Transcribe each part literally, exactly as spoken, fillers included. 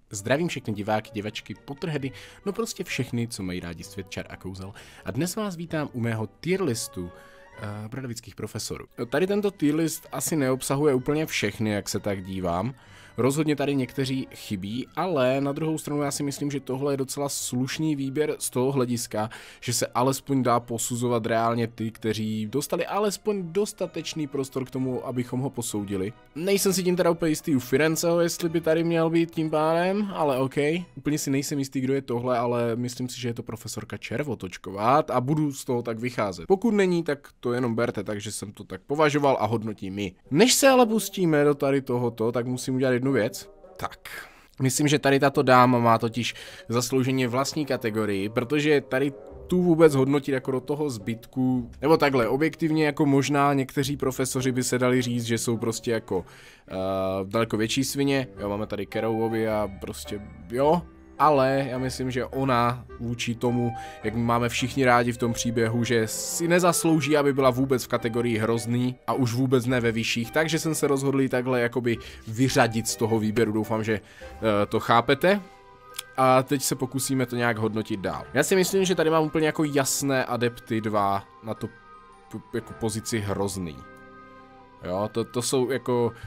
Zdravím všechny diváky, divačky, potrhedy, no prostě všechny, co mají rádi svět čar a kouzel. A dnes vás vítám u mého tier listu uh, bradavických profesorů. Tady tento tier list asi neobsahuje úplně všechny, jak se tak dívám. Rozhodně tady někteří chybí, ale na druhou stranu já si myslím, že tohle je docela slušný výběr z toho hlediska, že se alespoň dá posuzovat reálně ty, kteří dostali alespoň dostatečný prostor k tomu, abychom ho posoudili. Nejsem si tím teda úplně jistý u Firenzeho, jestli by tady měl být tím pádem, ale OK. Úplně si nejsem jistý, kdo je tohle, ale myslím si, že je to profesorka Červotočková a budu z toho tak vycházet. Pokud není, tak to jenom berte, takže jsem to tak považoval a hodnotím my. Než se ale pustíme do tady tohoto, tak musím udělat jednu věc. Tak, myslím, že tady tato dáma má totiž zaslouženě vlastní kategorii, protože tady tu vůbec hodnotit jako do toho zbytku, nebo takhle, objektivně jako možná někteří profesoři by se dali říct, že jsou prostě jako uh, daleko větší svině, jo, máme tady Kerouovi a prostě, jo, ale já myslím, že ona vůči tomu, jak máme všichni rádi v tom příběhu, že si nezaslouží, aby byla vůbec v kategorii hrozný a už vůbec ne ve vyšších, takže jsem se rozhodl takhle jakoby vyřadit z toho výběru, doufám, že uh, to chápete. A teď se pokusíme to nějak hodnotit dál. Já si myslím, že tady mám úplně jako jasné adepty dva na tu jako pozici hrozný. Jo, to, to jsou jako uh,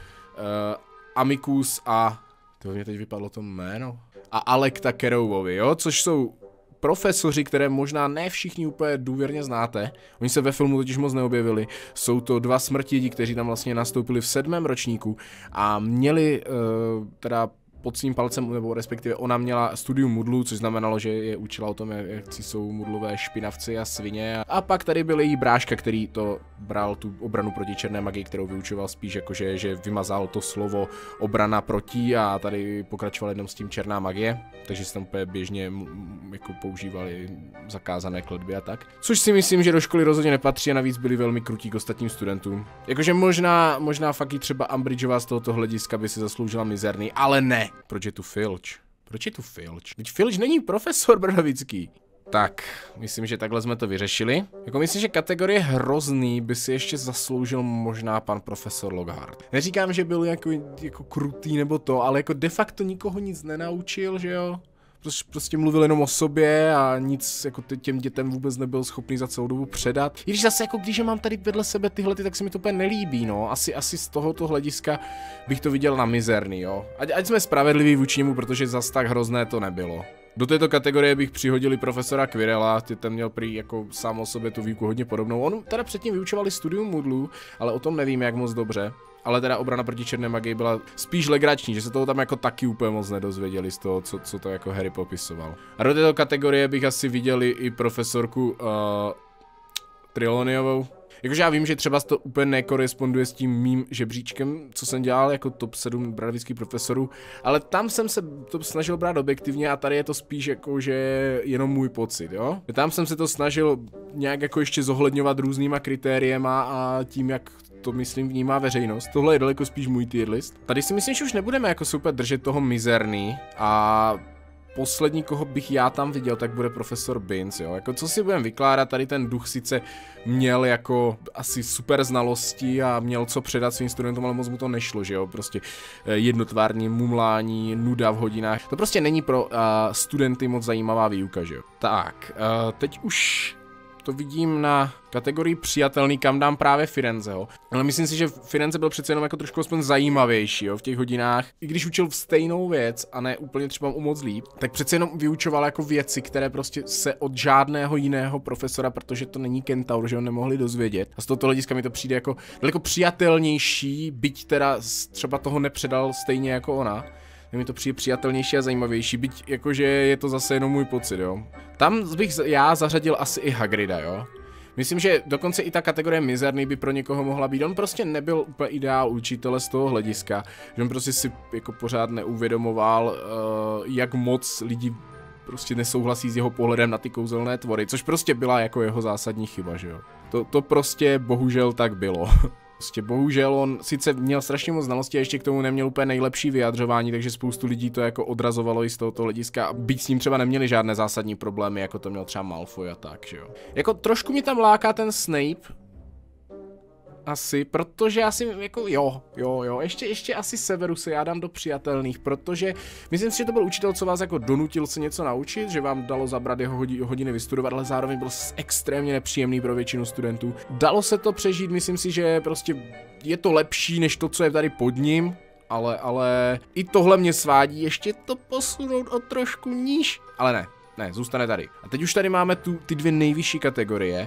Amicus a... To mě teď vypadlo to jméno. A Alekta Kerouovi, jo, což jsou profesoři, které možná ne všichni úplně důvěrně znáte. Oni se ve filmu totiž moc neobjevili. Jsou to dva smrtidi, kteří tam vlastně nastoupili v sedmém ročníku a měli uh, teda pod svým palcem, nebo respektive ona měla studium mudlu, což znamenalo, že je učila o tom, jak jsou mudlové špinavci a svině. A pak tady byl její bráška, který to bral tu obranu proti černé magii, kterou vyučoval spíš jakože, že vymazal to slovo obrana proti a tady pokračoval jenom s tím černá magie, takže se tam úplně běžně jako používali zakázané kletby a tak. Což si myslím, že do školy rozhodně nepatří a navíc byli velmi krutí k ostatním studentům. Jakože možná, možná fakt i třeba Umbridgeová z tohoto hlediska by si zasloužila mizerný, ale ne. Proč je tu Filch? Proč je tu Filch? Teď Filch není profesor bradavický. Tak, myslím, že takhle jsme to vyřešili. Jako myslím, že kategorie hrozný by si ještě zasloužil možná pan profesor Lockhart. Neříkám, že byl jako, jako krutý nebo to, ale jako de facto nikoho nic nenaučil, že jo? Prostě mluvil jenom o sobě a nic jako těm dětem vůbec nebyl schopný za celou dobu předat. I když zase jako když mám tady vedle sebe tyhle, tak se mi to úplně nelíbí, no. Asi, asi z tohoto hlediska bych to viděl na mizerný, jo. Ať, ať jsme spravedliví vůči němu, protože zas tak hrozné to nebylo. Do této kategorie bych přihodil i profesora Quirrella, ten měl prý jako sám o sobě tu výuku hodně podobnou. On teda předtím vyučovali studium mudlu, ale o tom nevím jak moc dobře. Ale teda obrana proti černé magii byla spíš legrační, že se toho tam jako taky úplně moc nedozvěděli z toho, co, co to jako Harry popisoval. A do této kategorie bych asi viděl i profesorku uh, Trelawneyovou. Jakože já vím, že třeba to úplně nekoresponduje s tím mým žebříčkem, co jsem dělal jako top sedm bradavických profesorů, ale tam jsem se to snažil brát objektivně a tady je to spíš jako, že jenom můj pocit, jo? Tam jsem se to snažil nějak jako ještě zohledňovat různýma kritériema a tím, jak to myslím vnímá veřejnost. Tohle je daleko spíš můj tier list. Tady si myslím, že už nebudeme jako super držet toho mizerný a poslední, koho bych já tam viděl, tak bude profesor Binns, jo. Jako co si budeme vykládat, tady ten duch sice měl jako asi super znalosti a měl co předat svým studentům, ale moc mu to nešlo, že jo. Prostě jednotvární mumlání, nuda v hodinách. To prostě není pro uh, studenty moc zajímavá výuka, že jo. Tak, uh, teď už to vidím na kategorii přijatelný, kam dám právě Firenzeho. Ale myslím si, že Firenze byl přece jenom jako trošku aspoň zajímavější, jo, v těch hodinách. I když učil v stejnou věc a ne úplně třeba u moc líp, tak přece jenom vyučoval jako věci, které prostě se od žádného jiného profesora, protože to není kentaur, že ho nemohli dozvědět. A z tohoto hlediska mi to přijde jako daleko přijatelnější, byť teda třeba toho nepředal stejně jako ona. Mi to přijde přijatelnější a zajímavější, byť jakože je to zase jenom můj pocit, jo. Tam bych já zařadil asi i Hagrida, jo. Myslím, že dokonce i ta kategorie mizerný by pro někoho mohla být. On prostě nebyl úplně ideál učitele z toho hlediska, že on prostě si jako pořád neuvědomoval, uh, jak moc lidí prostě nesouhlasí s jeho pohledem na ty kouzelné tvory, což prostě byla jako jeho zásadní chyba, že jo. To, to prostě bohužel tak bylo. Prostě bohužel on sice měl strašně moc znalostí a ještě k tomu neměl úplně nejlepší vyjadřování, takže spoustu lidí to jako odrazovalo i z tohoto hlediska a byť s ním třeba neměli žádné zásadní problémy, jako to měl třeba Malfoy a tak, že jo. Jako trošku mě tam láká ten Snape, asi, protože já si jako jo, jo, jo, ještě, ještě asi Severuse já dám do přijatelných, protože myslím si, že to byl učitel, co vás jako donutil se něco naučit, že vám dalo zabrat jeho hodiny vystudovat, ale zároveň byl extrémně nepříjemný pro většinu studentů. Dalo se to přežít, myslím si, že prostě je to lepší než to, co je tady pod ním, ale, ale i tohle mě svádí ještě to posunout o trošku níž, ale ne, ne, zůstane tady. A teď už tady máme tu, ty dvě nejvyšší kategorie.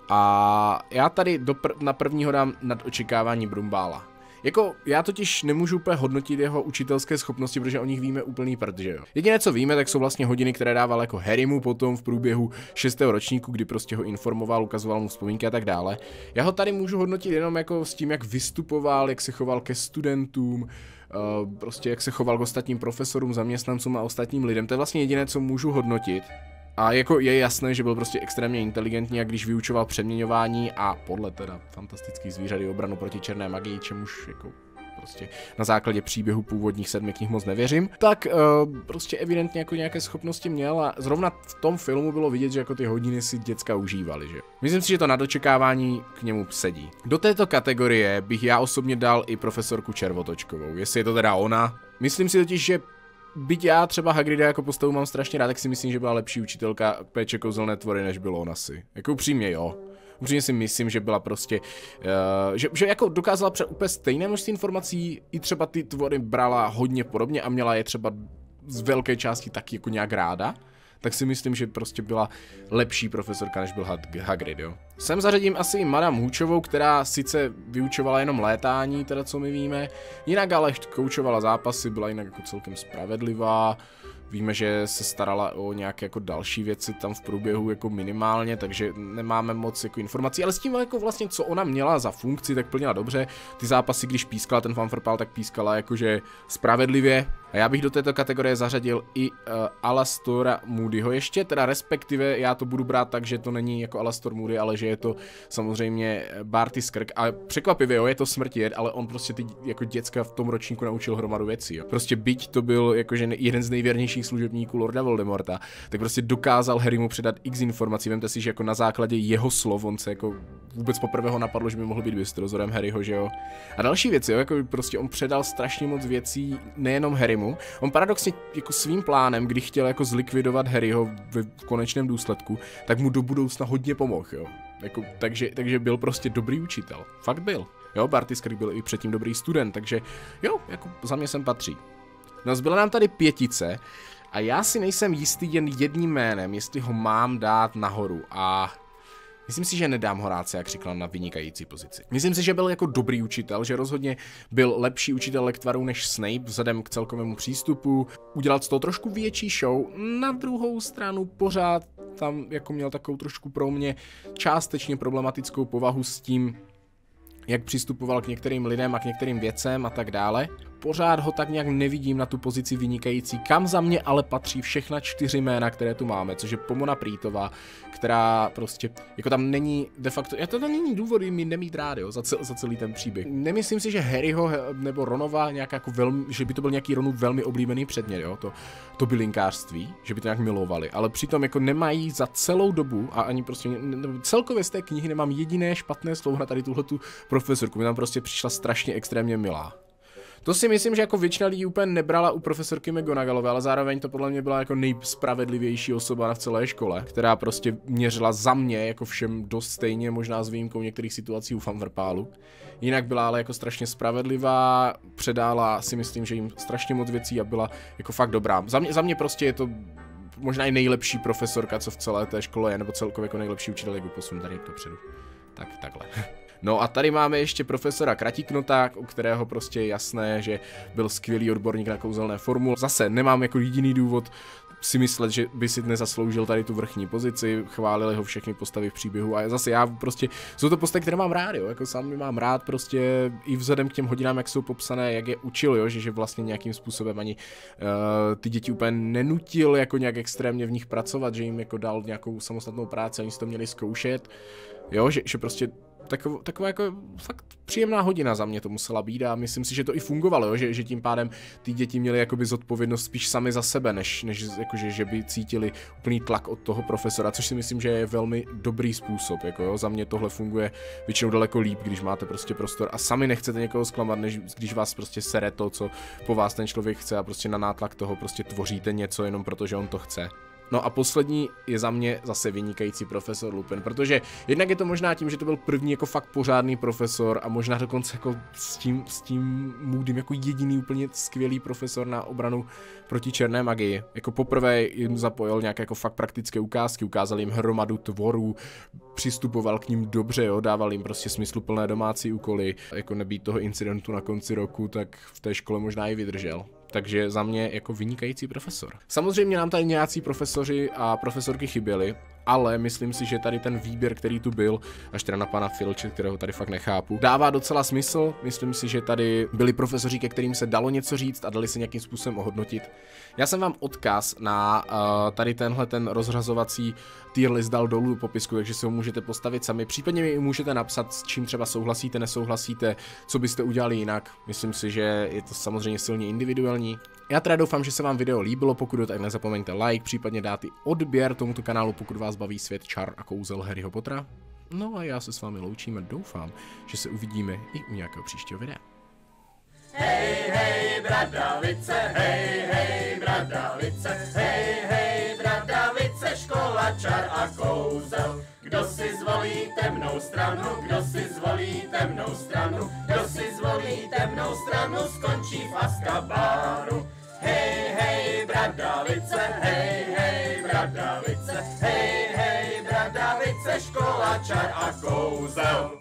A já tady do pr na prvního dám nad očekávání Brumbála. Jako, já totiž nemůžu úplně hodnotit jeho učitelské schopnosti, protože o nich víme úplný prd, že jo. Jediné, co víme, tak jsou vlastně hodiny, které dával jako Harrymu potom v průběhu šestého ročníku, kdy prostě ho informoval, ukazoval mu vzpomínky a tak dále. Já ho tady můžu hodnotit jenom jako s tím, jak vystupoval, jak se choval ke studentům, Uh, prostě jak se choval k ostatním profesorům, zaměstnancům a ostatním lidem. To je vlastně jediné, co můžu hodnotit. A jako je jasné, že byl prostě extrémně inteligentní, a když vyučoval přeměňování a podle teda fantastických zvířat i obranu proti černé magii, čemuž jako prostě na základě příběhu původních sedmi knih moc nevěřím, tak uh, prostě evidentně jako nějaké schopnosti měl a zrovna v tom filmu bylo vidět, že jako ty hodiny si děcka užívali, že? Myslím si, že to na dočekávání k němu sedí. Do této kategorie bych já osobně dal i profesorku Červotočkovou, jestli je to teda ona. Myslím si totiž, že byť já třeba Hagrida jako postavu mám strašně rád, tak si myslím, že byla lepší učitelka péče kouzelné tvory, než bylo on asi. Jako upřímně jo. Upřímně si myslím, že byla prostě, uh, že, že jako dokázala před úplně stejné množství informací, i třeba ty tvory brala hodně podobně a měla je třeba z velké části taky jako nějak ráda, tak si myslím, že prostě byla lepší profesorka, než byl Hagrid, jo. Sem zařadím asi i Madame Hoočovou, která sice vyučovala jenom létání, teda co my víme, jinak ale koučovala zápasy, byla jinak jako celkem spravedlivá. Víme, že se starala o nějaké jako další věci tam v průběhu jako minimálně, takže nemáme moc jako informací, ale s tím jako vlastně, co ona měla za funkci, tak plnila dobře. Ty zápasy, když pískala ten fanfarpál, tak pískala jakože spravedlivě. A já bych do této kategorie zařadil i uh, Alastora Moodyho ještě, teda respektive já to budu brát tak, že to není jako Alastor Moody, ale že je to samozřejmě Barty Skrk. A překvapivě, jo, je to smrtijet, ale on prostě ty jako děcka v tom ročníku naučil hromadu věcí, jo. Prostě byť to byl jakože jeden z nejvěrnějších služebníků Lorda Voldemorta, tak prostě dokázal Harrymu předat x informací. Vemte si, že jako na základě jeho slov on se jako vůbec poprvé ho napadlo, že by mohl být bystrozorem Harryho, že jo. A další věci, jo, jako prostě on předal strašně moc věcí nejenom Harrymu. On paradoxně jako svým plánem, kdy chtěl jako zlikvidovat Harryho v konečném důsledku, tak mu do budoucna hodně pomohl, jo. Jako, takže, takže byl prostě dobrý učitel. Fakt byl. Jo, Barty Skrk byl i předtím dobrý student, takže jo, jako za mě sem patří. No, zbyla nám tady pětice a já si nejsem jistý jen jedním jménem, jestli ho mám dát nahoru a myslím si, že nedám Horáce, jak říkal, na vynikající pozici. Myslím si, že byl jako dobrý učitel, že rozhodně byl lepší učitel lektvarů než Snape vzhledem k celkovému přístupu, udělat z toho trošku větší show, na druhou stranu pořád tam jako měl takovou trošku pro mě částečně problematickou povahu s tím, jak přistupoval k některým lidem a k některým věcem a tak dále. Pořád ho tak nějak nevidím na tu pozici vynikající, kam za mě ale patří všechna čtyři jména, které tu máme, což je Pomona Prytová, která prostě, jako tam není de facto, já to tam není důvod mi nemít rád, jo, za, cel, za celý ten příběh. Nemyslím si, že Harryho nebo Ronova nějak jako velmi, že by to byl nějaký Ronův velmi oblíbený předmět, jo, to, to bylinkářství, že by to nějak milovali, ale přitom jako nemají za celou dobu a ani prostě, celkově z té knihy nemám jediné špatné slovo na tady tuhletu profesorku, mi tam prostě přišla strašně extrémně milá. To si myslím, že jako většina lidí úplně nebrala u profesorky McGonagallové, ale zároveň to podle mě byla jako nejspravedlivější osoba v celé škole, která prostě měřila za mě jako všem dost stejně, možná s výjimkou některých situací u fanfarpálu. Jinak byla ale jako strašně spravedlivá, předala si myslím, že jim strašně moc věcí a byla jako fakt dobrá. Za mě, za mě prostě je to možná i nejlepší profesorka, co v celé té škole je, nebo celkově jako nejlepší učitel, jak posun tady dopředu. Tak, takhle. No a tady máme ještě profesora Kratiknota, u kterého prostě je jasné, že byl skvělý odborník na kouzelné formule. Zase nemám jako jediný důvod si myslet, že by si nezasloužil tady tu vrchní pozici, chválili ho všechny postavy v příběhu a zase já prostě, jsou to postavy, které mám rád, jo, jako sám mám rád prostě i vzhledem k těm hodinám, jak jsou popsané, jak je učil, jo, že, že vlastně nějakým způsobem ani uh, ty děti úplně nenutil jako nějak extrémně v nich pracovat, že jim jako dal nějakou samostatnou práci, oni si to měli zkoušet, jo, že, že prostě taková, taková jako fakt příjemná hodina za mě to musela být a myslím si, že to i fungovalo, jo? Že, že tím pádem ty děti měly jakoby zodpovědnost spíš sami za sebe, než, než jakože, že by cítili úplný tlak od toho profesora, což si myslím, že je velmi dobrý způsob, jako jo? Za mě tohle funguje většinou daleko líp, když máte prostě prostor a sami nechcete někoho zklamat, než když vás prostě sere to, co po vás ten člověk chce a prostě na nátlak toho prostě tvoříte něco jenom proto, že on to chce. No a poslední je za mě zase vynikající profesor Lupin, protože jednak je to možná tím, že to byl první jako fakt pořádný profesor a možná dokonce jako s tím, s tím Moodym jako jediný úplně skvělý profesor na obranu proti černé magii. Jako poprvé jim zapojil nějaké jako fakt praktické ukázky, ukázal jim hromadu tvorů, přistupoval k ním dobře, jo, dával jim prostě smysluplné domácí úkoly, jako nebýt toho incidentu na konci roku, tak v té škole možná i vydržel. Takže za mě jako vynikající profesor. Samozřejmě nám tady nějací profesoři a profesorky chyběli, ale myslím si, že tady ten výběr, který tu byl, až teda na pana Filče, kterého tady fakt nechápu, dává docela smysl. Myslím si, že tady byli profesoři, ke kterým se dalo něco říct a dali se nějakým způsobem ohodnotit. Já jsem vám odkaz na uh, tady tenhle ten rozřazovací tier list dal dolů do popisku, takže si ho můžete postavit sami. Případně mi můžete napsat, s čím třeba souhlasíte, nesouhlasíte, co byste udělali jinak. Myslím si, že je to samozřejmě silně individuální. Já teda doufám, že se vám video líbilo, pokud jo, tak nezapomeňte like, případně dát i odběr tomuto kanálu, pokud vás baví svět čar a kouzel Harryho Pottera. No a já se s vámi loučím a doufám, že se uvidíme i u nějakého příštího videa. Hej, hej, bradavice, hej, hej, bradavice, hej, hej, bradavice, škola čar a kouzel. Kdo si zvolí temnou stranu, kdo si zvolí temnou stranu, kdo si zvolí temnou stranu, skončí v Azkabánu. Hej, hej, bradavice, hej, hej, bradavice, hej, hej, bradavice, škola čar a kouzel.